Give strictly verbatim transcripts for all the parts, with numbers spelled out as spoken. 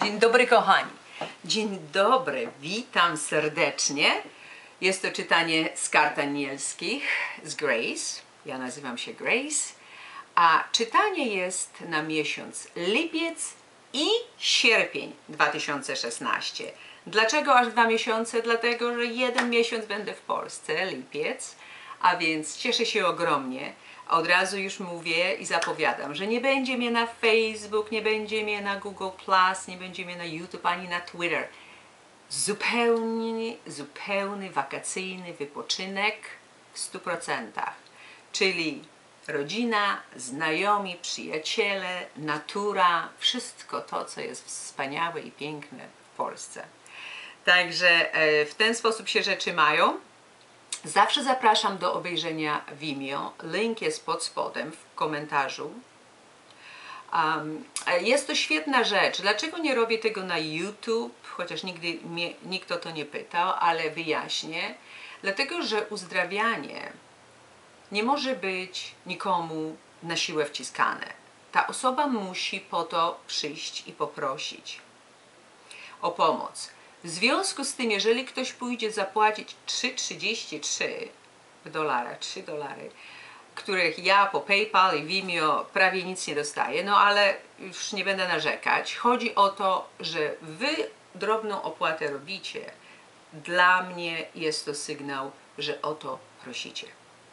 Dzień dobry kochani. Dzień dobry, witam serdecznie. Jest to czytanie z kart anielskich z Grace. Ja nazywam się Grace. A czytanie jest na miesiąc lipiec i sierpień dwa tysiące szesnasty. Dlaczego aż dwa miesiące? Dlatego, że jeden miesiąc będę w Polsce, lipiec, a więc cieszę się ogromnie. Od razu już mówię i zapowiadam, że nie będzie mnie na Facebook, nie będzie mnie na Google plus, nie będzie mnie na YouTube ani na Twitter. Zupełnie, zupełny wakacyjny wypoczynek w stu procentach. Czyli rodzina, znajomi, przyjaciele, natura, wszystko to, co jest wspaniałe i piękne w Polsce. Także w ten sposób się rzeczy mają. Zawsze zapraszam do obejrzenia Vimeo. Link jest pod spodem w komentarzu. Um, jest to świetna rzecz. Dlaczego nie robię tego na YouTube? Chociaż nigdy mnie, nikt o to nie pytał, ale wyjaśnię. Dlatego, że uzdrawianie nie może być nikomu na siłę wciskane. Ta osoba musi po to przyjść i poprosić o pomoc. W związku z tym, jeżeli ktoś pójdzie zapłacić trzy trzydzieści trzy dolara, trzy dolary, których ja po PayPal i Vimeo prawie nic nie dostaję, no ale już nie będę narzekać. Chodzi o to, że wy drobną opłatę robicie. Dla mnie jest to sygnał, że o to prosicie.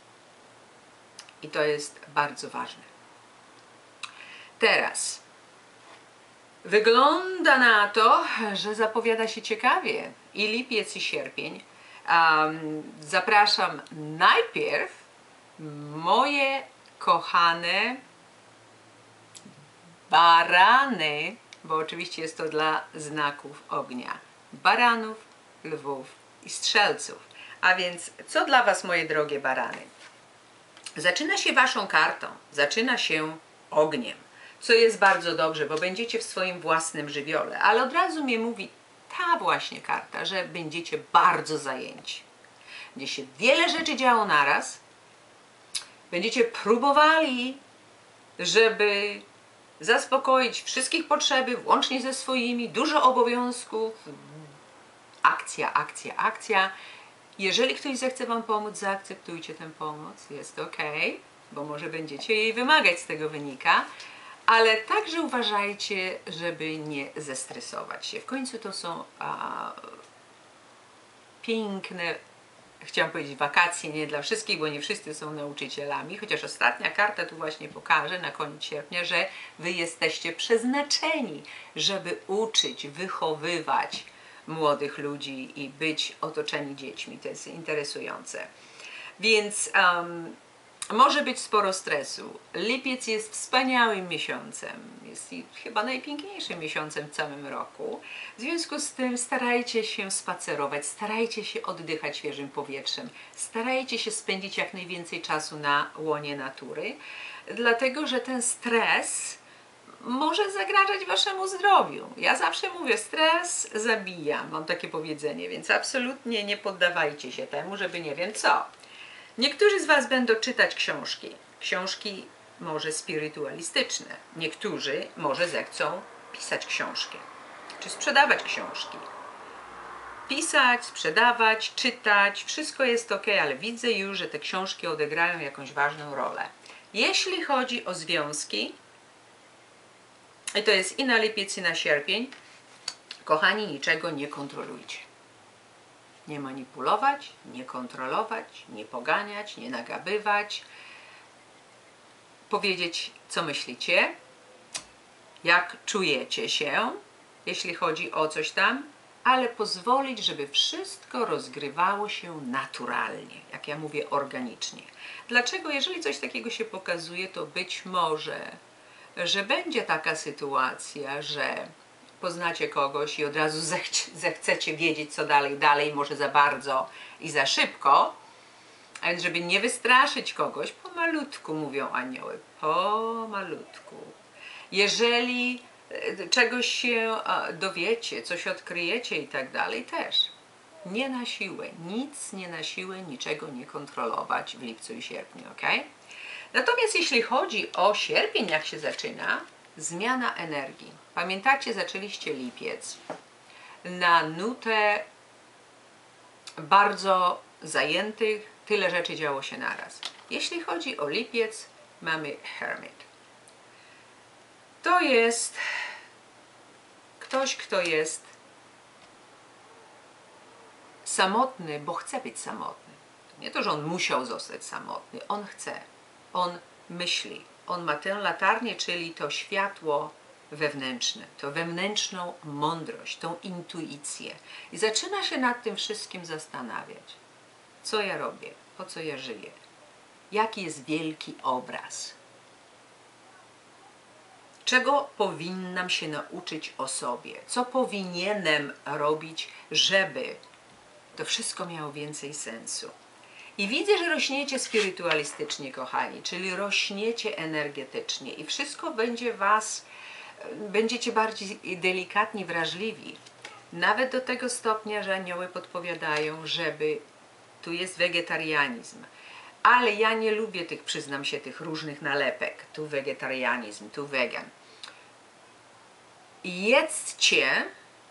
I to jest bardzo ważne. Teraz wygląda na to, że zapowiada się ciekawie i lipiec i sierpień. Um, zapraszam najpierw moje kochane barany, bo oczywiście jest to dla znaków ognia. Baranów, lwów i strzelców. A więc co dla was, moje drogie barany? Zaczyna się waszą kartą, zaczyna się ogniem. Co jest bardzo dobrze, bo będziecie w swoim własnym żywiole. Ale od razu mnie mówi ta właśnie karta, że będziecie bardzo zajęci. Będzie się wiele rzeczy działo naraz. Będziecie próbowali, żeby zaspokoić wszystkich potrzeby, włącznie ze swoimi, dużo obowiązków. Akcja, akcja, akcja. Jeżeli ktoś zechce wam pomóc, zaakceptujcie tę pomoc. Jest ok, bo może będziecie jej wymagać, z tego wynika. Ale także uważajcie, żeby nie zestresować się. W końcu to są a, piękne, chciałam powiedzieć wakacje, nie dla wszystkich, bo nie wszyscy są nauczycielami, chociaż ostatnia karta tu właśnie pokaże na koniec sierpnia, że wy jesteście przeznaczeni, żeby uczyć, wychowywać młodych ludzi i być otoczeni dziećmi. To jest interesujące. Więc um, może być sporo stresu. Lipiec jest wspaniałym miesiącem. Jest chyba najpiękniejszym miesiącem w całym roku. W związku z tym starajcie się spacerować, starajcie się oddychać świeżym powietrzem, starajcie się spędzić jak najwięcej czasu na łonie natury, dlatego że ten stres może zagrażać waszemu zdrowiu. Ja zawsze mówię, stres zabija, mam takie powiedzenie, więc absolutnie nie poddawajcie się temu, żeby nie wiem co. Niektórzy z was będą czytać książki. Książki może spirytualistyczne. Niektórzy może zechcą pisać książki. Czy sprzedawać książki. Pisać, sprzedawać, czytać, wszystko jest ok, ale widzę już, że te książki odegrają jakąś ważną rolę. Jeśli chodzi o związki, i to jest i na lipiec, i na sierpień, kochani, niczego nie kontrolujcie. Nie manipulować, nie kontrolować, nie poganiać, nie nagabywać. Powiedzieć, co myślicie, jak czujecie się, jeśli chodzi o coś tam, ale pozwolić, żeby wszystko rozgrywało się naturalnie, jak ja mówię, organicznie. Dlaczego? Jeżeli coś takiego się pokazuje, to być może, że będzie taka sytuacja, że poznacie kogoś i od razu zechce, zechcecie wiedzieć, co dalej, dalej, może za bardzo i za szybko, a więc żeby nie wystraszyć kogoś, pomalutku, mówią anioły, pomalutku. Jeżeli czegoś się dowiecie, coś odkryjecie i tak dalej, też nie na siłę, nic nie na siłę, niczego nie kontrolować w lipcu i sierpniu, ok? Natomiast jeśli chodzi o sierpień, jak się zaczyna, zmiana energii. Pamiętacie, zaczęliście lipiec na nutę bardzo zajętych, tyle rzeczy działo się naraz. Jeśli chodzi o lipiec, mamy Hermit. To jest ktoś, kto jest samotny, bo chce być samotny. To nie to, że on musiał zostać samotny, on chce, on myśli, on ma tę latarnię, czyli to światło wewnętrzne, to wewnętrzną mądrość, tą intuicję i zaczyna się nad tym wszystkim zastanawiać. Co ja robię? Po co ja żyję? Jaki jest wielki obraz? Czego powinnam się nauczyć o sobie? Co powinienem robić, żeby to wszystko miało więcej sensu? I widzę, że rośniecie spirytualistycznie, kochani, czyli rośniecie energetycznie i wszystko będzie was, będziecie bardziej delikatni, wrażliwi. Nawet do tego stopnia, że anioły podpowiadają, żeby tu jest wegetarianizm. Ale ja nie lubię tych, przyznam się, tych różnych nalepek. Tu wegetarianizm, tu wegan. Jedzcie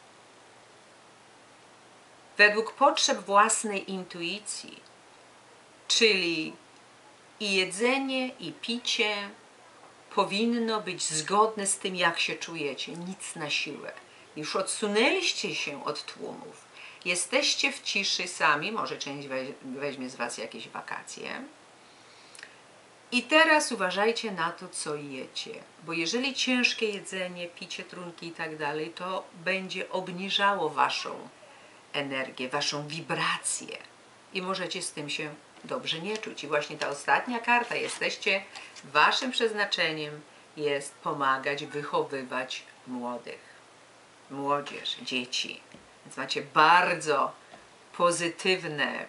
według potrzeb własnej intuicji. Czyli i jedzenie, i picie powinno być zgodne z tym, jak się czujecie. Nic na siłę. Już odsunęliście się od tłumów. Jesteście w ciszy sami, może część weźmie z was jakieś wakacje. I teraz uważajcie na to, co jecie. Bo jeżeli ciężkie jedzenie, picie, trunki i tak dalej, to będzie obniżało waszą energię, waszą wibrację. I możecie z tym się dobrze nie czuć. I właśnie ta ostatnia karta, jesteście, waszym przeznaczeniem jest pomagać, wychowywać młodych, młodzież, dzieci. Więc macie bardzo pozytywne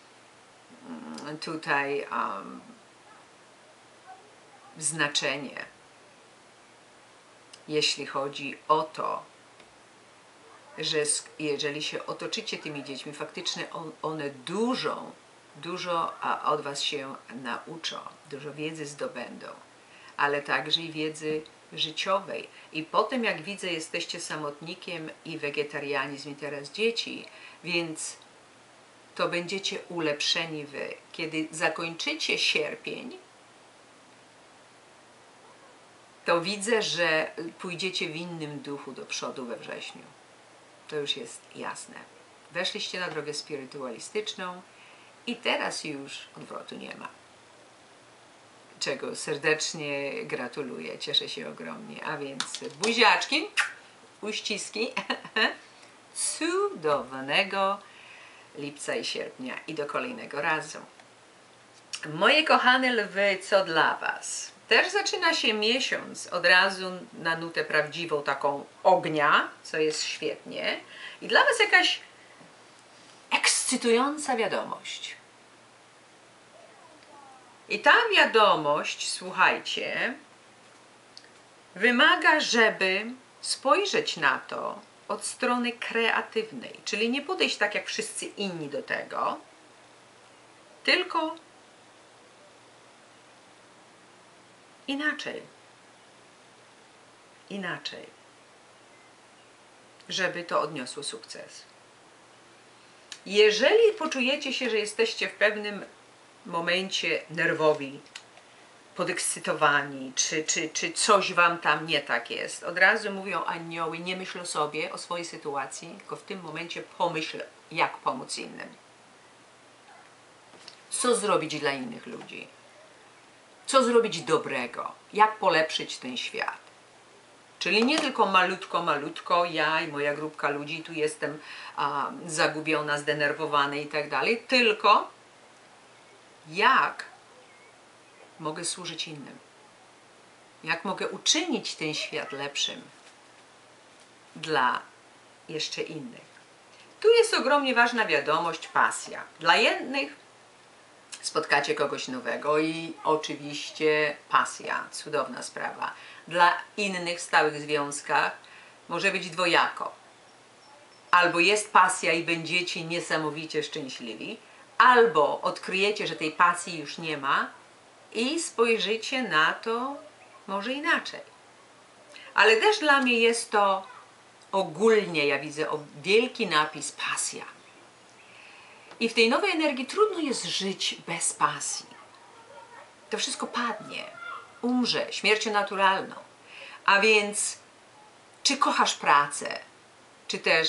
tutaj um, znaczenie, jeśli chodzi o to, że jeżeli się otoczycie tymi dziećmi, faktycznie on, one dużo, dużo od was się nauczą, dużo wiedzy zdobędą, ale także i wiedzy życiowej. I potem, jak widzę, jesteście samotnikiem i wegetarianizm i teraz dzieci, więc to będziecie ulepszeni wy. Kiedy zakończycie sierpień, to widzę, że pójdziecie w innym duchu do przodu we wrześniu. To już jest jasne. Weszliście na drogę spirytualistyczną i teraz już odwrotu nie ma. Czego serdecznie gratuluję, cieszę się ogromnie. A więc buziaczki, uściski, cudownego lipca i sierpnia i do kolejnego razu. Moje kochane lwy, co dla was? Też zaczyna się miesiąc od razu na nutę prawdziwą, taką ognia, co jest świetnie. I dla was jakaś ekscytująca wiadomość. I ta wiadomość, słuchajcie, wymaga, żeby spojrzeć na to od strony kreatywnej. Czyli nie podejść tak jak wszyscy inni do tego, tylko inaczej. Inaczej. Żeby to odniosło sukces. Jeżeli poczujecie się, że jesteście w pewnym momencie nerwowi, podekscytowani, czy, czy, czy coś wam tam nie tak jest, od razu mówią anioły, nie myśl o sobie, o swojej sytuacji, tylko w tym momencie pomyśl, jak pomóc innym. Co zrobić dla innych ludzi? Co zrobić dobrego? Jak polepszyć ten świat? Czyli nie tylko malutko, malutko, ja i moja grupka ludzi, tu jestem a, zagubiona, zdenerwowana i tak dalej, tylko jak mogę służyć innym? Jak mogę uczynić ten świat lepszym dla jeszcze innych? Tu jest ogromnie ważna wiadomość, pasja. Dla jednych spotkacie kogoś nowego i oczywiście pasja, cudowna sprawa. Dla innych w stałych związkach może być dwojako. Albo jest pasja i będziecie niesamowicie szczęśliwi, albo odkryjecie, że tej pasji już nie ma i spojrzycie na to może inaczej. Ale też dla mnie jest to ogólnie, ja widzę o wielki napis pasja. I w tej nowej energii trudno jest żyć bez pasji. To wszystko padnie, umrze śmiercią naturalną. A więc czy kochasz pracę, czy też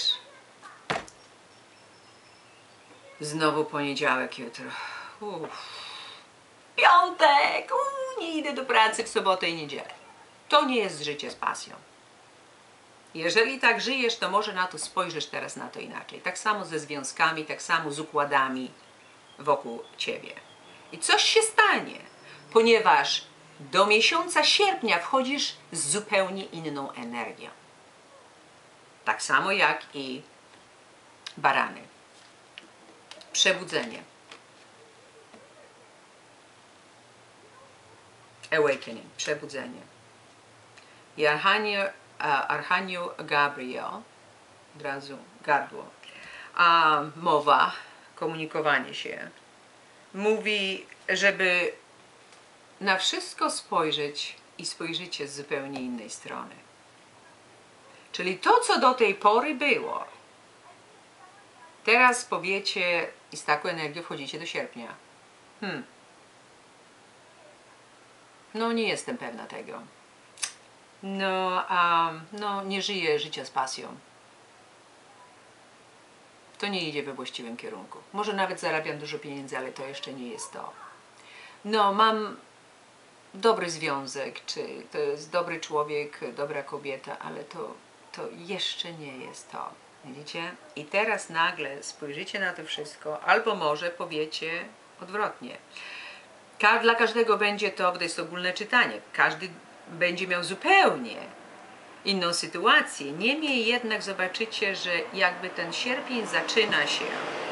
znowu poniedziałek jutro. Uff. Piątek! Uu, nie idę do pracy w sobotę i niedzielę. To nie jest życie z pasją. Jeżeli tak żyjesz, to może na to spojrzysz teraz na to inaczej. Tak samo ze związkami, tak samo z układami wokół ciebie. I coś się stanie, ponieważ do miesiąca sierpnia wchodzisz z zupełnie inną energią. Tak samo jak i barany. Przebudzenie. Awakening, przebudzenie. I Archanioł, Archanioł Gabriel, od razu gardło, a mowa, komunikowanie się, mówi, żeby na wszystko spojrzeć i spojrzycie z zupełnie innej strony. Czyli to, co do tej pory było, teraz powiecie i z taką energią wchodzicie do sierpnia. Hmm. No nie jestem pewna tego. No, a, no nie żyję życia z pasją. To nie idzie we właściwym kierunku. Może nawet zarabiam dużo pieniędzy, ale to jeszcze nie jest to. No, mam dobry związek, czy to jest dobry człowiek, dobra kobieta, ale to, to jeszcze nie jest to. Widzicie? I teraz nagle spojrzycie na to wszystko, albo może powiecie odwrotnie. Ka- dla każdego będzie to, bo to jest ogólne czytanie, każdy będzie miał zupełnie inną sytuację. Niemniej jednak zobaczycie, że jakby ten sierpień zaczyna się,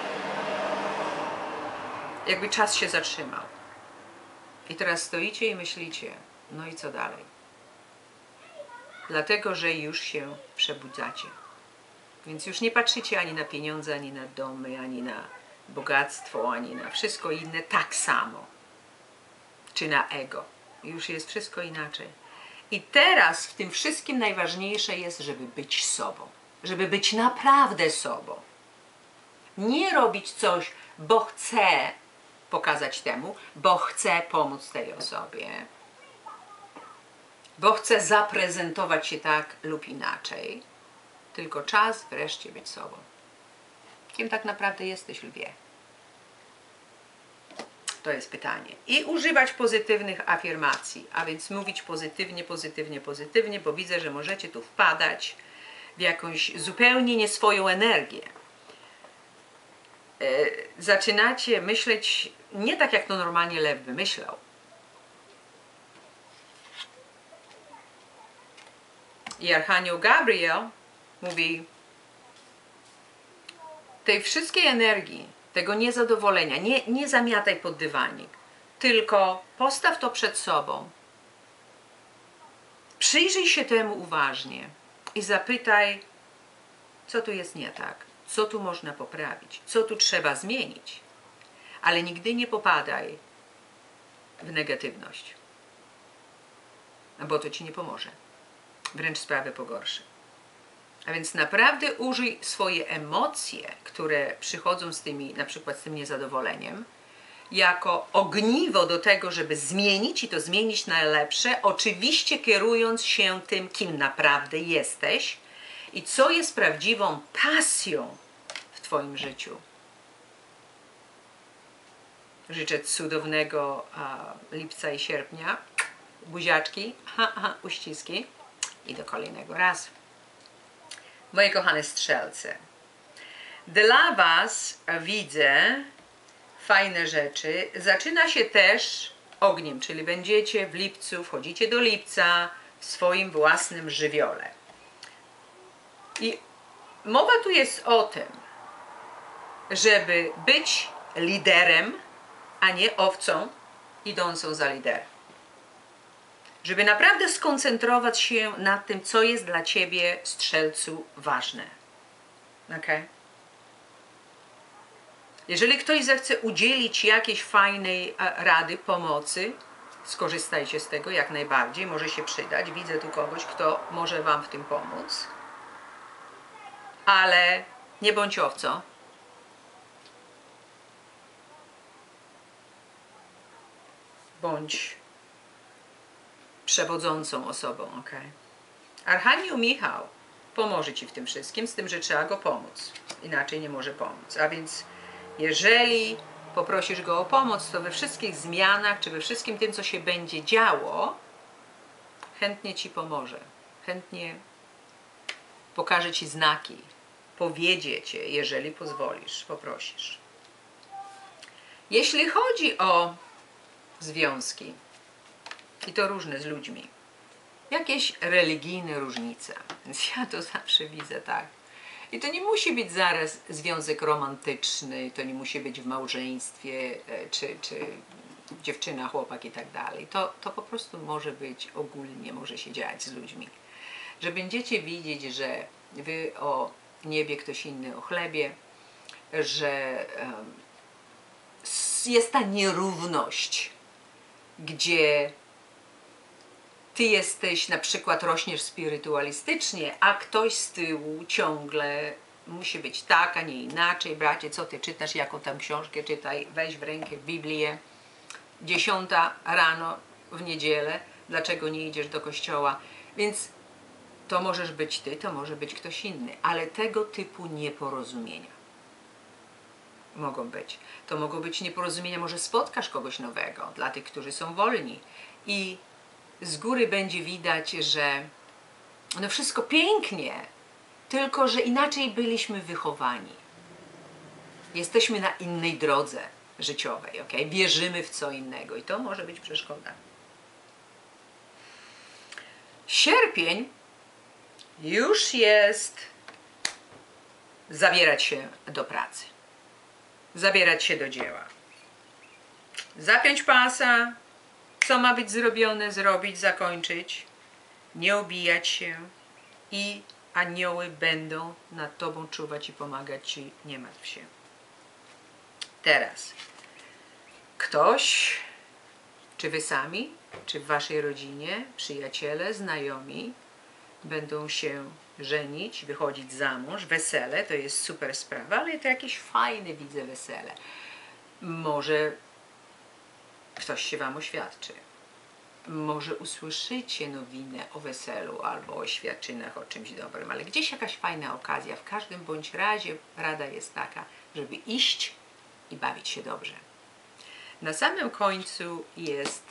jakby czas się zatrzymał. I teraz stoicie i myślicie, no i co dalej? Dlatego, że już się przebudzacie. Więc już nie patrzycie ani na pieniądze, ani na domy, ani na bogactwo, ani na wszystko inne tak samo. Czy na ego. Już jest wszystko inaczej. I teraz w tym wszystkim najważniejsze jest, żeby być sobą. Żeby być naprawdę sobą. Nie robić coś, bo chcę pokazać temu, bo chcę pomóc tej osobie, bo chcę zaprezentować się tak lub inaczej. Tylko czas wreszcie być sobą. Kim tak naprawdę jesteś, lwie? To jest pytanie. I używać pozytywnych afirmacji, a więc mówić pozytywnie, pozytywnie, pozytywnie, bo widzę, że możecie tu wpadać w jakąś zupełnie nie swoją energię. Zaczynacie myśleć nie tak, jak to normalnie lew by myślał. I Archanioł Gabriel mówi, tej wszystkiej energii, tego niezadowolenia, nie, nie zamiataj pod dywanik, tylko postaw to przed sobą. Przyjrzyj się temu uważnie i zapytaj, co tu jest nie tak, co tu można poprawić, co tu trzeba zmienić. Ale nigdy nie popadaj w negatywność, bo to ci nie pomoże. Wręcz sprawę pogorszy. A więc naprawdę użyj swoje emocje, które przychodzą z tymi, na przykład z tym niezadowoleniem, jako ogniwo do tego, żeby zmienić i to zmienić na lepsze, oczywiście kierując się tym, kim naprawdę jesteś i co jest prawdziwą pasją w twoim życiu. Życzę cudownego a, lipca i sierpnia, buziaczki, ha, ha, uściski i do kolejnego razu. Moje kochane strzelce, dla was widzę fajne rzeczy. Zaczyna się też ogniem, czyli będziecie w lipcu, wchodzicie do lipca w swoim własnym żywiole. I mowa tu jest o tym, żeby być liderem, a nie owcą idącą za liderem. Żeby naprawdę skoncentrować się na tym, co jest dla ciebie, strzelcu, ważne. Ok? Jeżeli ktoś zechce udzielić jakiejś fajnej rady, pomocy, Skorzystajcie z tego jak najbardziej, może się przydać. Widzę tu kogoś, kto może wam w tym pomóc. Ale nie bądź owcą. Bądź przewodzącą osobą, ok? Archanioł Michał pomoże ci w tym wszystkim, z tym, że trzeba go pomóc. Inaczej nie może pomóc. A więc jeżeli poprosisz go o pomoc, to we wszystkich zmianach, czy we wszystkim tym, co się będzie działo, chętnie ci pomoże. Chętnie pokaże ci znaki. Powiedzie cię, jeżeli pozwolisz, poprosisz. Jeśli chodzi o związki, i to różne z ludźmi, jakieś religijne różnice, więc ja to zawsze widzę tak. I to nie musi być zaraz związek romantyczny, to nie musi być w małżeństwie, czy, czy dziewczyna, chłopak i tak dalej. To, to po prostu może być ogólnie, może się dziać z ludźmi. Że będziecie widzieć, że wy o niebie, ktoś inny o chlebie, że um, jest ta nierówność, gdzie ty jesteś, na przykład rośniesz spirytualistycznie, a ktoś z tyłu ciągle musi być tak, a nie inaczej. Bracie, co ty czytasz, jaką tam książkę czytaj, weź w rękę Biblię. Dziesiąta rano w niedzielę, dlaczego nie idziesz do kościoła? Więc to możesz być ty, to może być ktoś inny, ale tego typu nieporozumienia mogą być. To mogą być nieporozumienia, może spotkasz kogoś nowego, dla tych, którzy są wolni i z góry będzie widać, że no wszystko pięknie, tylko że inaczej byliśmy wychowani. Jesteśmy na innej drodze życiowej, ok? Wierzymy w co innego i to może być przeszkoda. Sierpień już jest zabierać się do pracy, zabierać się do dzieła, zapiąć pasa, co ma być zrobione, zrobić, zakończyć, nie obijać się i anioły będą nad tobą czuwać i pomagać ci, nie martw się. Teraz ktoś, czy wy sami, czy w waszej rodzinie, przyjaciele, znajomi będą się żenić, wychodzić za mąż, wesele, to jest super sprawa, ale to jakieś fajne, widzę, wesele. Może ktoś się wam oświadczy. Może usłyszycie nowinę o weselu albo o świadczynach, o czymś dobrym, ale gdzieś jakaś fajna okazja. W każdym bądź razie rada jest taka, żeby iść i bawić się dobrze. Na samym końcu jest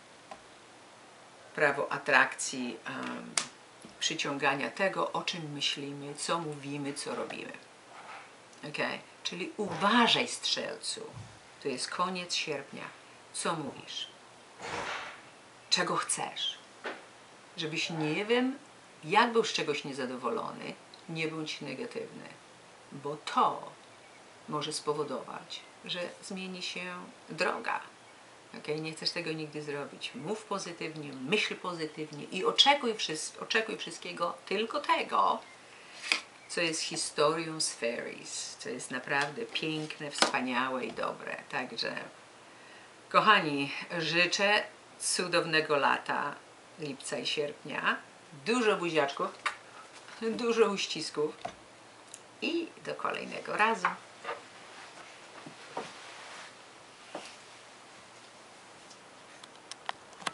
prawo atrakcji, um, przyciągania tego, o czym myślimy, co mówimy, co robimy. Okay? Czyli uważaj, strzelcu. To jest koniec sierpnia. Co mówisz? Czego chcesz? Żebyś, nie wiem, jak był z czegoś niezadowolony, nie bądź negatywny, bo to może spowodować, że zmieni się droga. Okay? Nie chcesz tego nigdy zrobić. Mów pozytywnie, myśl pozytywnie i oczekuj, oczekuj wszystkiego, tylko tego, co jest historią z fairies, co jest naprawdę piękne, wspaniałe i dobre. Także, kochani, życzę cudownego lata, lipca i sierpnia, dużo buziaczków, dużo uścisków i do kolejnego razu.